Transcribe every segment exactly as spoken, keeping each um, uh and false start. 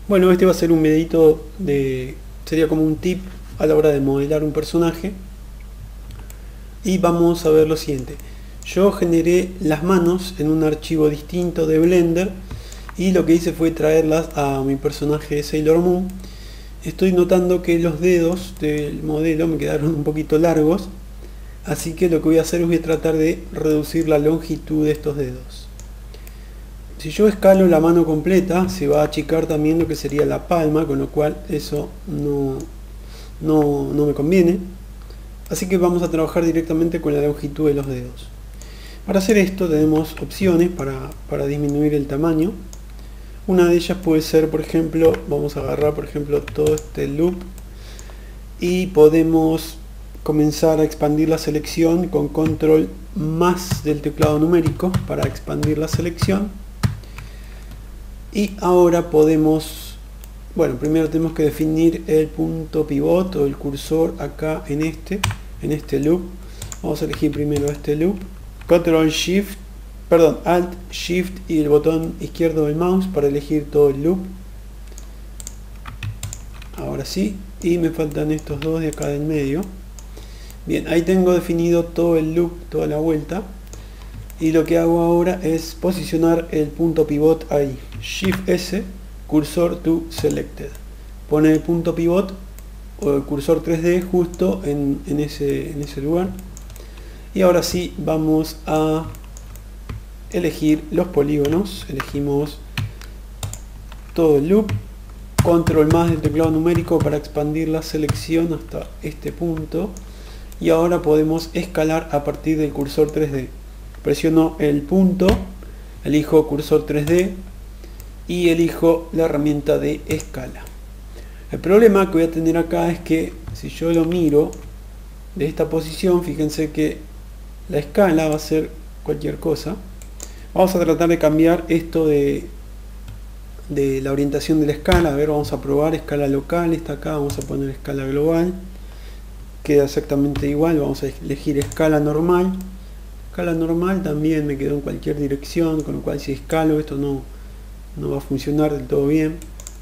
Bueno, este va a ser un videito de... sería como un tip a la hora de modelar un personaje. Y vamos a ver lo siguiente. Yo generé las manos en un archivo distinto de Blender y lo que hice fue traerlas a mi personaje de Sailor Moon. Estoy notando que los dedos del modelo me quedaron un poquito largos, así que lo que voy a hacer es voy a tratar de reducir la longitud de estos dedos. Si yo escalo la mano completa, se va a achicar también lo que sería la palma, con lo cual eso no, no, no me conviene. Así que vamos a trabajar directamente con la longitud de los dedos. Para hacer esto tenemos opciones para, para disminuir el tamaño. Una de ellas puede ser, por ejemplo, vamos a agarrar por ejemplo todo este loop y podemos comenzar a expandir la selección con control más del teclado numérico para expandir la selección. Y ahora podemos, bueno, primero tenemos que definir el punto pivot o el cursor acá en este, en este loop. Vamos a elegir primero este loop, control shift, perdón, alt shift y el botón izquierdo del mouse para elegir todo el loop. Ahora sí, y me faltan estos dos de acá del medio. Bien, ahí tengo definido todo el loop, toda la vuelta. Y lo que hago ahora es posicionar el punto pivot ahí. Shift S, cursor to selected. Pone el punto pivot o el cursor tres D justo en, en, ese, en ese lugar. Y ahora sí vamos a elegir los polígonos. Elegimos todo el loop. Control más del teclado numérico para expandir la selección hasta este punto. Y ahora podemos escalar a partir del cursor tres D. Presiono el punto, elijo cursor tres D y elijo la herramienta de escala. El problema que voy a tener acá es que si yo lo miro de esta posición, fíjense que la escala va a ser cualquier cosa. Vamos a tratar de cambiar esto de, de la orientación de la escala. A ver, vamos a probar escala local, está acá, vamos a poner escala global. Queda exactamente igual, vamos a elegir escala normal. Escala normal también me quedó en cualquier dirección, con lo cual si escalo esto no, no va a funcionar del todo bien.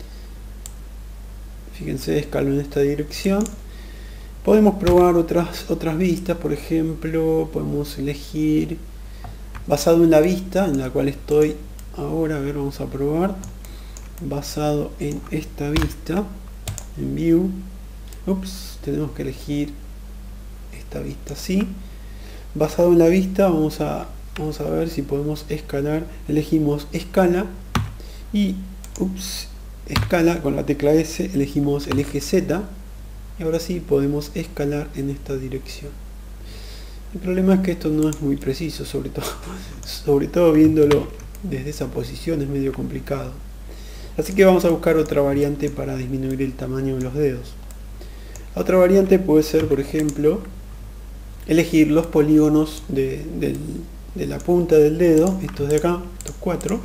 Fíjense, escalo en esta dirección. Podemos probar otras, otras vistas, por ejemplo, podemos elegir basado en la vista en la cual estoy ahora. A ver, vamos a probar basado en esta vista, en View. Ups, tenemos que elegir esta vista así. Basado en la vista vamos a, vamos a ver si podemos escalar. Elegimos escala y ups, escala con la tecla S, elegimos el eje Z y ahora sí podemos escalar en esta dirección. El problema es que esto no es muy preciso, sobre todo, sobre todo viéndolo desde esa posición es medio complicado. Así que vamos a buscar otra variante para disminuir el tamaño de los dedos. Otra variante puede ser, por ejemplo, elegir los polígonos de, de, de la punta del dedo, estos de acá, estos cuatro,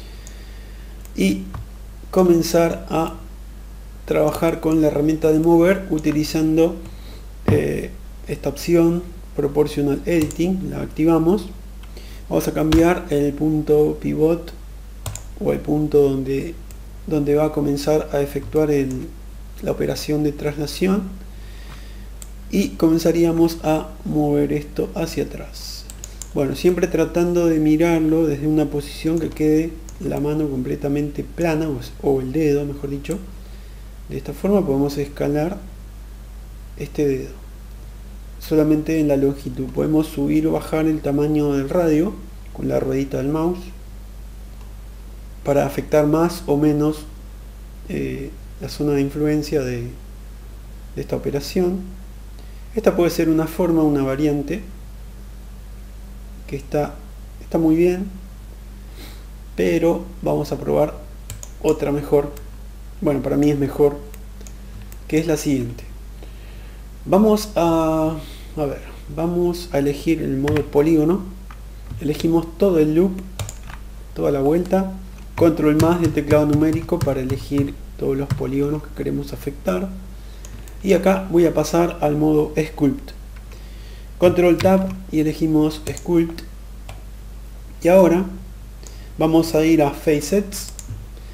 y comenzar a trabajar con la herramienta de mover utilizando eh, esta opción Proportional Editing. La activamos. Vamos a cambiar el punto pivot o el punto donde, donde va a comenzar a efectuar el, la operación de traslación. Y comenzaríamos a mover esto hacia atrás. Bueno, siempre tratando de mirarlo desde una posición que quede la mano completamente plana, o el dedo mejor dicho. De esta forma podemos escalar este dedo solamente en la longitud. Podemos subir o bajar el tamaño del radio con la ruedita del mouse para afectar más o menos eh, la zona de influencia de, de esta operación. Esta puede ser una forma, una variante que está, está muy bien, pero vamos a probar otra mejor. Bueno, para mí es mejor, que es la siguiente. Vamos a, a ver, vamos a elegir el modo polígono. Elegimos todo el loop, toda la vuelta. Control más del teclado numérico para elegir todos los polígonos que queremos afectar. Y acá voy a pasar al modo Sculpt. Control Tab y elegimos Sculpt. Y ahora vamos a ir a Facets.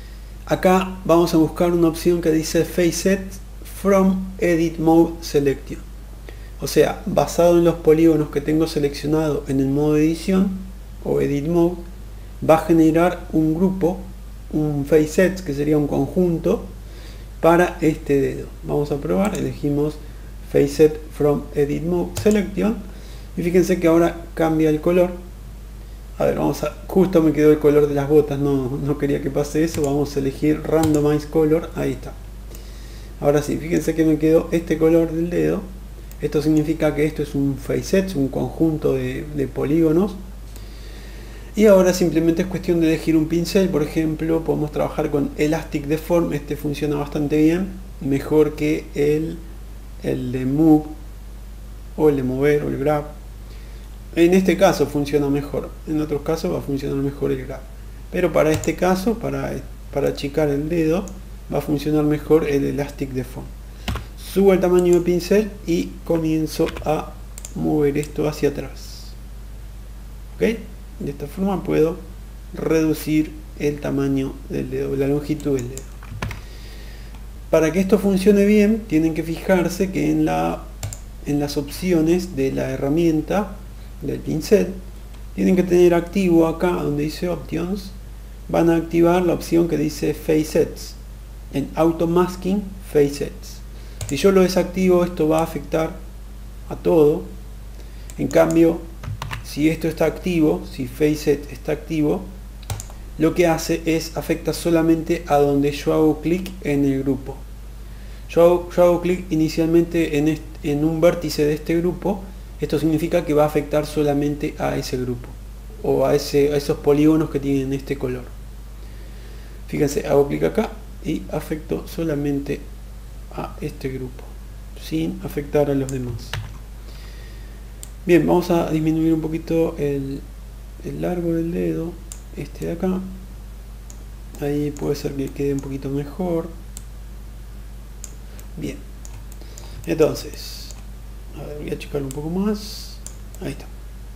Acá vamos a buscar una opción que dice Face Set from Edit Mode Selection. O sea, basado en los polígonos que tengo seleccionado en el modo de edición o Edit Mode, va a generar un grupo, un Face Set, que sería un conjunto para este dedo. Vamos a probar, elegimos Face Set from Edit Mode Selection y fíjense que ahora cambia el color. A ver, vamos a, justo me quedó el color de las botas, no, no quería que pase eso. Vamos a elegir Randomize Color, ahí está. Ahora sí, fíjense que me quedó este color del dedo. Esto significa que esto es un Face Set, un conjunto de, de polígonos. Y ahora simplemente es cuestión de elegir un pincel. Por ejemplo, podemos trabajar con Elastic Deform. Este funciona bastante bien, mejor que el, el de Move o el de Mover o el Grab. En este caso funciona mejor, en otros casos va a funcionar mejor el Grab. Pero para este caso, para, para achicar el dedo, va a funcionar mejor el Elastic Deform. Subo el tamaño del pincel y comienzo a mover esto hacia atrás. ¿Ok? De esta forma puedo reducir el tamaño del dedo, la longitud del dedo. Para que esto funcione bien, tienen que fijarse que en, la, en las opciones de la herramienta del pincel, tienen que tener activo acá donde dice Options, van a activar la opción que dice Face Sets, en Auto Masking Face Sets. Si yo lo desactivo, esto va a afectar a todo. En cambio, si esto está activo, si Face Set está activo, lo que hace es afecta solamente a donde yo hago clic en el grupo. Yo hago, yo hago clic inicialmente en, este, en un vértice de este grupo. Esto significa que va a afectar solamente a ese grupo o a, ese, a esos polígonos que tienen este color. Fíjense, hago clic acá y afecto solamente a este grupo sin afectar a los demás. Bien, vamos a disminuir un poquito el, el largo del dedo, este de acá. Ahí puede ser que quede un poquito mejor. Bien, entonces, a ver, voy a achicar un poco más. Ahí está.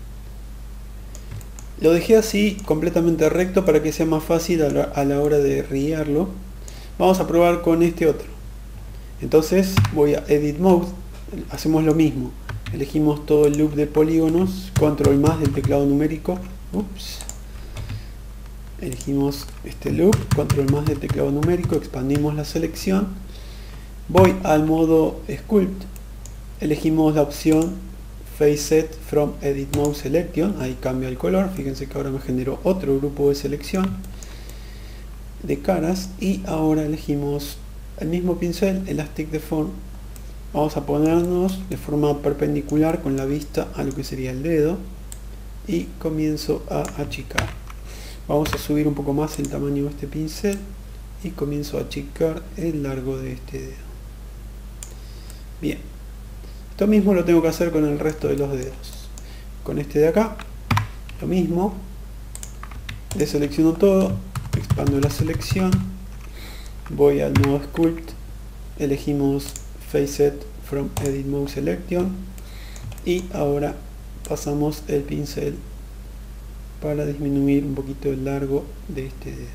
Lo dejé así completamente recto para que sea más fácil a la, a la hora de riarlo. Vamos a probar con este otro. Entonces voy a Edit Mode, hacemos lo mismo. Elegimos todo el loop de polígonos, control más del teclado numérico. Ups. Elegimos este loop, control más del teclado numérico, expandimos la selección. Voy al modo Sculpt, elegimos la opción Face Set from Edit Mode Selection, ahí cambia el color. Fíjense que ahora me generó otro grupo de selección de caras y ahora elegimos el mismo pincel, Elastic Deform. Vamos a ponernos de forma perpendicular con la vista a lo que sería el dedo y comienzo a achicar. Vamos a subir un poco más el tamaño de este pincel y comienzo a achicar el largo de este dedo. Bien, esto mismo lo tengo que hacer con el resto de los dedos. Con este de acá, lo mismo. Deselecciono todo, expando la selección, voy al modo Sculpt, elegimos Face Set from Edit Mode Selection y ahora pasamos el pincel para disminuir un poquito el largo de este dedo.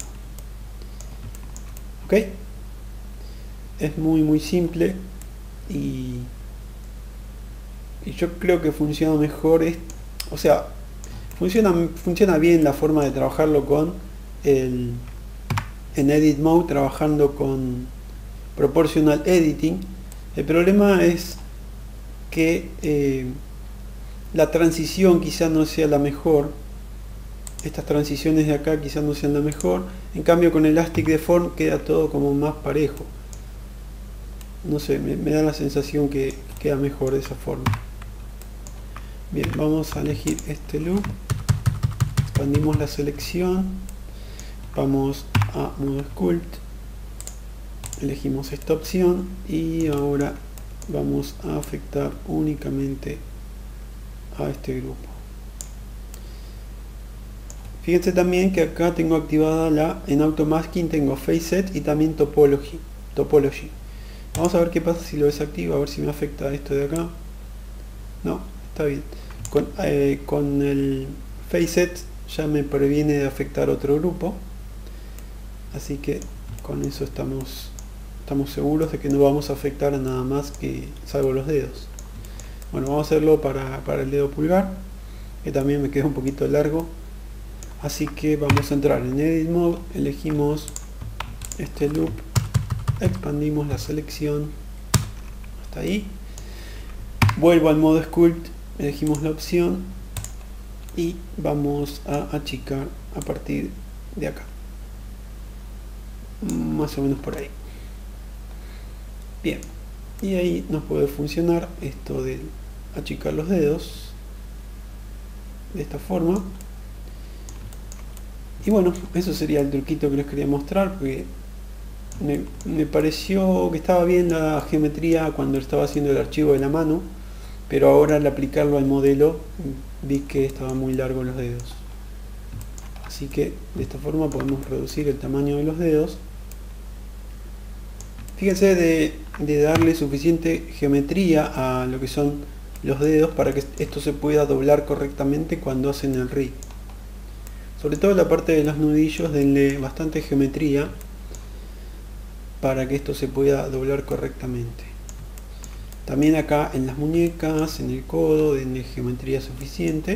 Ok, es muy muy simple y, y yo creo que funciona mejor, es, o sea, funciona, funciona bien la forma de trabajarlo con el en Edit Mode, trabajando con Proportional Editing. El problema es que eh, la transición quizá no sea la mejor. Estas transiciones de acá quizás no sean la mejor. En cambio con Elastic Deform queda todo como más parejo. No sé, me, me da la sensación que queda mejor de esa forma. Bien, vamos a elegir este loop. Expandimos la selección. Vamos a modo Sculpt. Elegimos esta opción y ahora vamos a afectar únicamente a este grupo. Fíjense también que acá tengo activada la, en Auto Masking tengo Face Set y también Topology. Topology. Vamos a ver qué pasa si lo desactivo, a ver si me afecta esto de acá. No, está bien. Con, eh, con el Face Set ya me previene de afectar otro grupo. Así que Con eso estamos, estamos seguros de que no vamos a afectar a nada más que salvo los dedos. Bueno, vamos a hacerlo para, para el dedo pulgar, que también me queda un poquito largo. Así que vamos a entrar en Edit Mode, elegimos este loop, expandimos la selección hasta ahí. Vuelvo al modo Sculpt, elegimos la opción y vamos a achicar a partir de acá. Más o menos por ahí. Bien. Y ahí nos puede funcionar esto de achicar los dedos de esta forma. Y bueno, eso sería el truquito que les quería mostrar, porque me, me pareció que estaba bien la geometría cuando estaba haciendo el archivo de la mano, pero ahora al aplicarlo al modelo vi que estaban muy largos los dedos. Así que de esta forma podemos reducir el tamaño de los dedos. Fíjense de, de darle suficiente geometría a lo que son los dedos para que esto se pueda doblar correctamente cuando hacen el rig. Sobre todo en la parte de los nudillos, denle bastante geometría para que esto se pueda doblar correctamente. También acá en las muñecas, en el codo, denle geometría suficiente.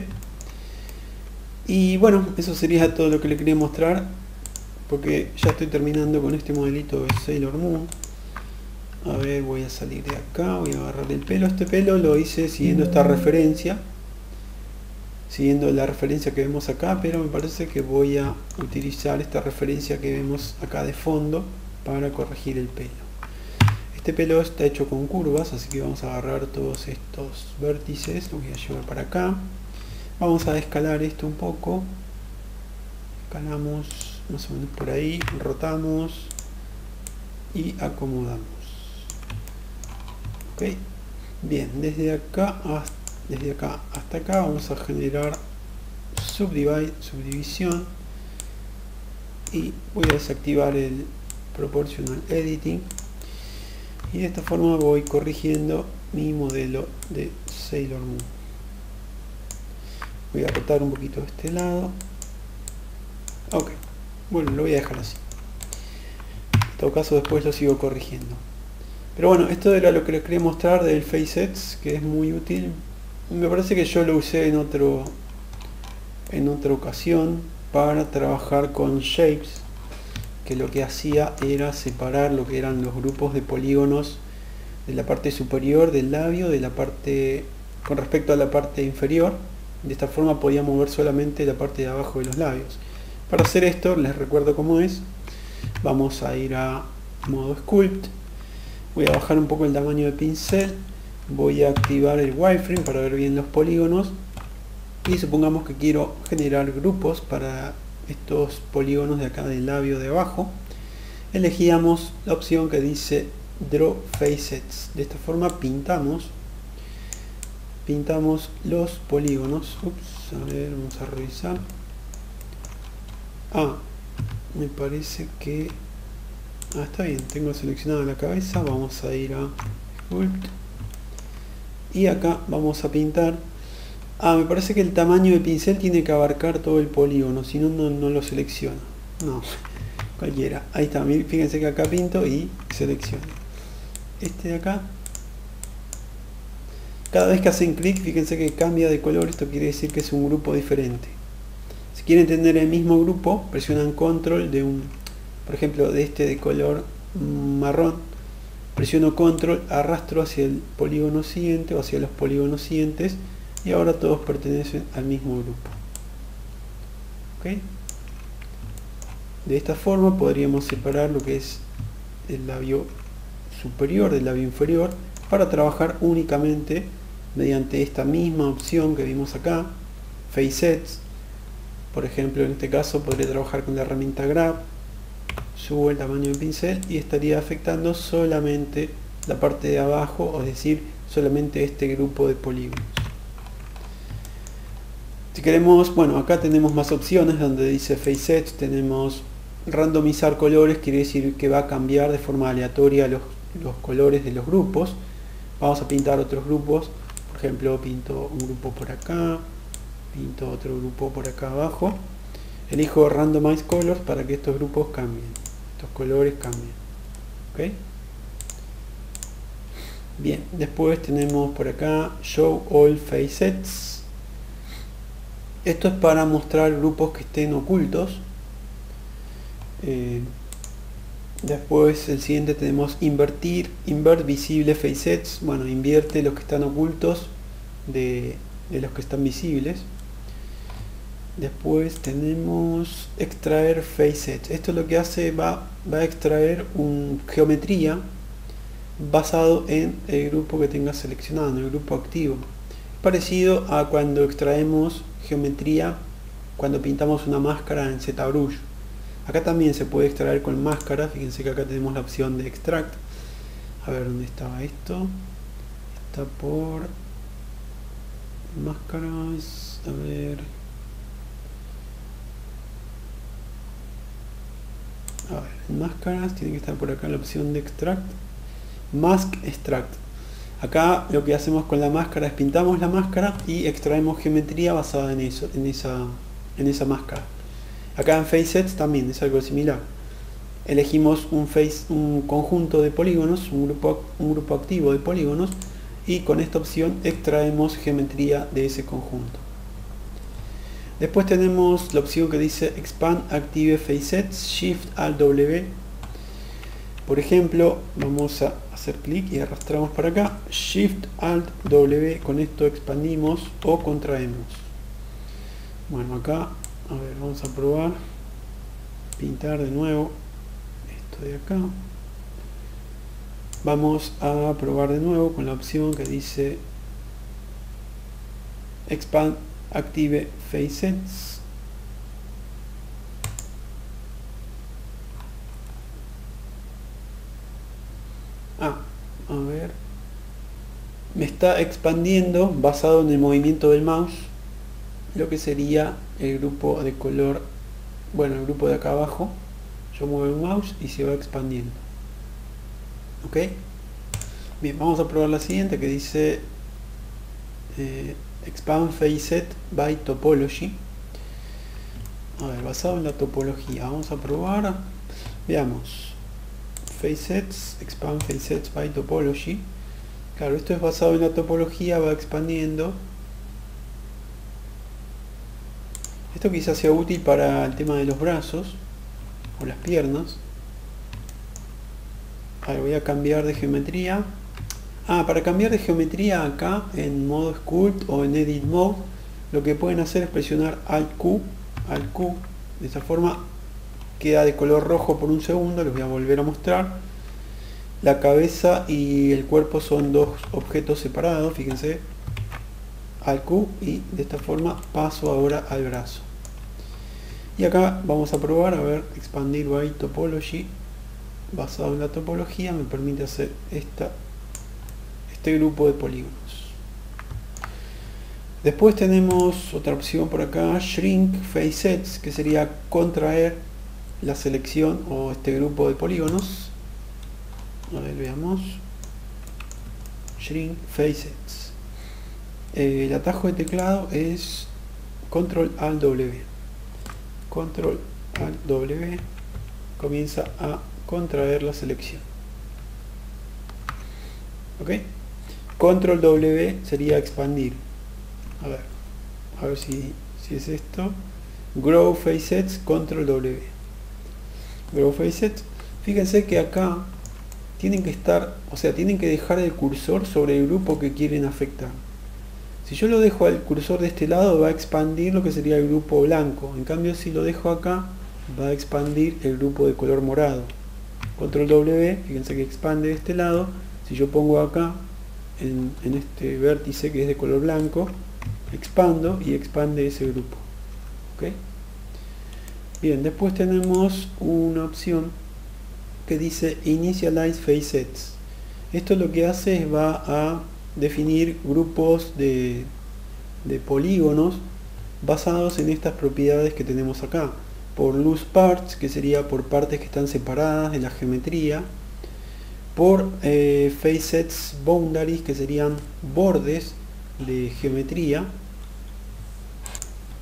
Y bueno, eso sería todo lo que le quería mostrar, porque ya estoy terminando con este modelito de Sailor Moon. A ver, voy a salir de acá, voy a agarrar el pelo. Este pelo lo hice siguiendo esta referencia, siguiendo la referencia que vemos acá, pero me parece que voy a utilizar esta referencia que vemos acá de fondo para corregir el pelo. Este pelo está hecho con curvas, así que vamos a agarrar todos estos vértices, los voy a llevar para acá. Vamos a escalar esto un poco, escalamos más o menos por ahí, rotamos y acomodamos. Ok, bien, desde acá hasta, desde acá hasta acá vamos a generar subdivide, subdivisión, y voy a desactivar el proportional editing, y de esta forma voy corrigiendo mi modelo de Sailor Moon. Voy a rotar un poquito de este lado. Ok, bueno, lo voy a dejar así. En todo caso después lo sigo corrigiendo. Pero bueno, esto era lo que les quería mostrar del Facets, que es muy útil. Me parece que yo lo usé en otro en otra ocasión para trabajar con shapes, que lo que hacía era separar lo que eran los grupos de polígonos de la parte superior del labio de la parte con respecto a la parte inferior. De esta forma podía mover solamente la parte de abajo de los labios. Para hacer esto, les recuerdo cómo es. Vamos a ir a modo Sculpt. Voy a bajar un poco el tamaño del pincel. Voy a activar el wireframe para ver bien los polígonos. Y supongamos que quiero generar grupos para estos polígonos de acá del labio de abajo. Elegíamos la opción que dice Draw Facets. De esta forma pintamos pintamos los polígonos. Ups, a ver, vamos a revisar. Ah, me parece que ah, está bien, tengo seleccionada la cabeza. Vamos a ir a Sculpt y acá vamos a pintar. Ah, me parece que el tamaño del pincel tiene que abarcar todo el polígono, si no, no, no lo selecciona. No, cualquiera. Ahí está, fíjense que acá pinto y selecciono. Este de acá, cada vez que hacen clic, fíjense que cambia de color. Esto quiere decir que es un grupo diferente. Si quieren tener el mismo grupo, presionan control de un, por ejemplo, de este de color marrón. Presiono control, arrastro hacia el polígono siguiente o hacia los polígonos siguientes, y ahora todos pertenecen al mismo grupo. ¿Okay? De esta forma podríamos separar lo que es el labio superior del labio inferior para trabajar únicamente mediante esta misma opción que vimos acá, Facets. Por ejemplo, en este caso podría trabajar con la herramienta Grab, subo el tamaño del pincel y estaría afectando solamente la parte de abajo, es decir, solamente este grupo de polígonos. Si queremos, bueno, acá tenemos más opciones donde dice Facets. Tenemos randomizar colores, quiere decir que va a cambiar de forma aleatoria los, los colores de los grupos. Vamos a pintar otros grupos, por ejemplo pinto un grupo por acá, pinto otro grupo por acá abajo, elijo Randomize Colors para que estos grupos cambien. estos colores cambian. ¿Ok? Bien, después tenemos por acá Show All Facets. Esto es para mostrar grupos que estén ocultos. Eh, después el siguiente tenemos Invertir, Invert Visible Facets. Bueno, invierte los que están ocultos de, de los que están visibles. Después tenemos Extraer Facets. Esto lo que hace va, va a extraer una geometría basado en el grupo que tengas seleccionado, en el grupo activo. Parecido a cuando extraemos geometría cuando pintamos una máscara en ZBrush. Acá también se puede extraer con máscara. Fíjense que acá tenemos la opción de Extract. A ver dónde estaba esto. Está por máscaras. A ver. A ver, en máscaras tiene que estar por acá la opción de Extract. Mask Extract. Acá lo que hacemos con la máscara es pintamos la máscara y extraemos geometría basada en eso, en esa, en esa máscara. Acá en Facets también es algo similar. Elegimos un, face, un conjunto de polígonos, un grupo, un grupo activo de polígonos, y con esta opción extraemos geometría de ese conjunto. Después tenemos la opción que dice Expand Active Facets, Shift Alt W. Por ejemplo, vamos a hacer clic y arrastramos para acá, Shift Alt W, con esto expandimos o contraemos. Bueno, acá, a ver, vamos a probar, pintar de nuevo esto de acá. Vamos a probar de nuevo con la opción que dice Expand Active Facets. Ah, a ver, me está expandiendo basado en el movimiento del mouse lo que sería el grupo de color, bueno, el grupo de acá abajo. Yo muevo el mouse y se va expandiendo. Ok, bien, vamos a probar la siguiente que dice eh, Expand Facet by Topology. A ver, basado en la topología, vamos a probar, veamos. Facets, Expand Facets by Topology. Claro, esto es basado en la topología, va expandiendo. Esto quizás sea útil para el tema de los brazos o las piernas. Ahora voy a cambiar de geometría. Ah, para cambiar de geometría acá en modo Sculpt o en Edit Mode, lo que pueden hacer es presionar Alt Q, Alt Q. De esa forma queda de color rojo por un segundo. Les voy a volver a mostrar. La cabeza y el cuerpo son dos objetos separados, fíjense. Alt Q, y de esta forma paso ahora al brazo. Y acá vamos a probar, a ver, expandir by topology. Basado en la topología me permite hacer esta, este grupo de polígonos. Después tenemos otra opción por acá, Shrink Facets, que sería contraer la selección o este grupo de polígonos. A ver, veamos. Shrink Facets. Eh, el atajo de teclado es Control Alt W. Control Alt W comienza a contraer la selección. Ok. Control W sería expandir. A ver, a ver si, si es esto. Grow Facets, Control W. Grow Facets. Fíjense que acá tienen que estar, o sea, tienen que dejar el cursor sobre el grupo que quieren afectar. Si yo lo dejo al cursor de este lado, va a expandir lo que sería el grupo blanco. En cambio, si lo dejo acá, va a expandir el grupo de color morado. Control W, fíjense que expande de este lado. Si yo pongo acá en, en este vértice que es de color blanco, expando y expande ese grupo. ¿Okay? Bien, después tenemos una opción que dice Initialize Facets. Esto lo que hace es va a definir grupos de, de polígonos basados en estas propiedades que tenemos acá. Por Loose Parts, que sería por partes que están separadas de la geometría. Por eh, Facets Boundaries, que serían bordes de geometría.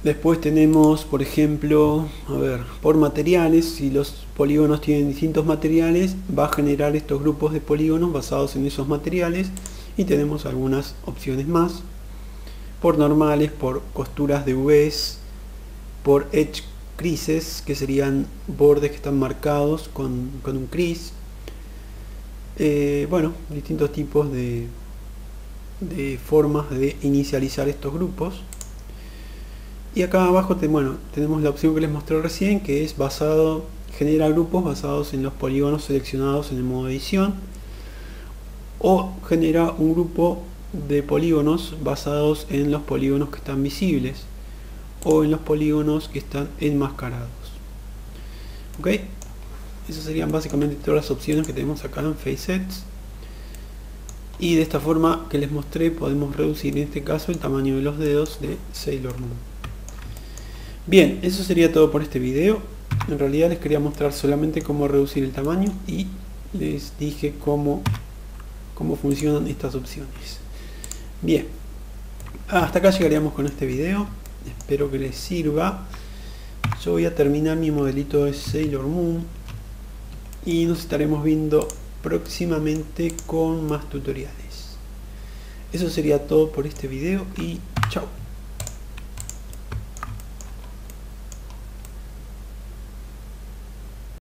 Después tenemos, por ejemplo, a ver, por materiales. Si los polígonos tienen distintos materiales, va a generar estos grupos de polígonos basados en esos materiales. Y tenemos algunas opciones más. Por normales, por costuras de U Vs, por edge creases, que serían bordes que están marcados con, con un crease. Eh, bueno, distintos tipos de, de formas de inicializar estos grupos. Y acá abajo te, bueno, tenemos la opción que les mostré recién, que es basado, genera grupos basados en los polígonos seleccionados en el modo edición, o genera un grupo de polígonos basados en los polígonos que están visibles o en los polígonos que están enmascarados. Ok, esas serían básicamente todas las opciones que tenemos acá en Facesets. Y de esta forma que les mostré podemos reducir en este caso el tamaño de los dedos de Sailor Moon. Bien, eso sería todo por este video. En realidad les quería mostrar solamente cómo reducir el tamaño y les dije cómo, cómo funcionan estas opciones. Bien, hasta acá llegaríamos con este video. Espero que les sirva. Yo voy a terminar mi modelito de Sailor Moon y nos estaremos viendo próximamente con más tutoriales. Eso sería todo por este video y chao.